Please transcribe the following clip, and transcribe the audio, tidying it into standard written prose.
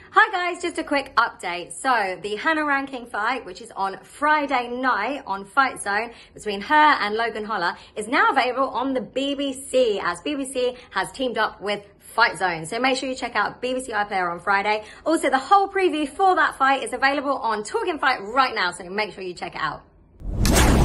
Hi guys, just a quick update. So the Hannah Rankin fight, which is on Friday night on Fight Zone between her and Logan Holler, is now available on the BBC as BBC has teamed up with Fight Zone. So make sure you check out BBC iPlayer on Friday. Also, the whole preview for that fight is available on Talkin Fight right now, so make sure you check it out.